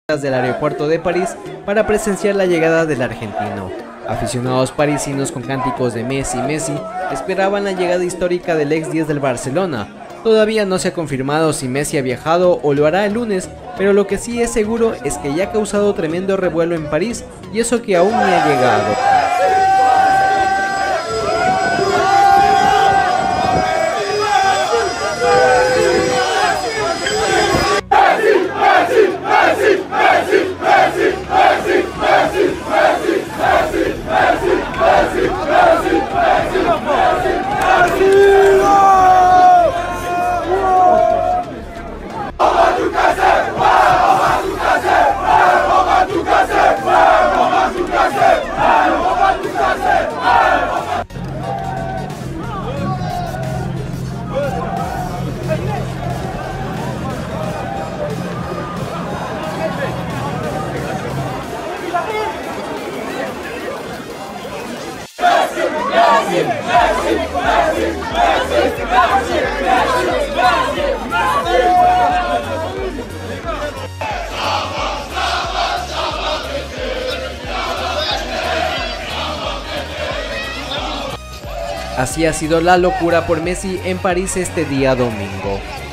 del aeropuerto de París para presenciar la llegada del argentino. Aficionados parisinos con cánticos de Messi, Messi, esperaban la llegada histórica del ex 10 del Barcelona. Todavía no se ha confirmado si Messi ha viajado o lo hará el lunes, pero lo que sí es seguro es que ya ha causado tremendo revuelo en París, y eso que aún ni ha llegado. Así ha sido la locura por Messi en París este día domingo.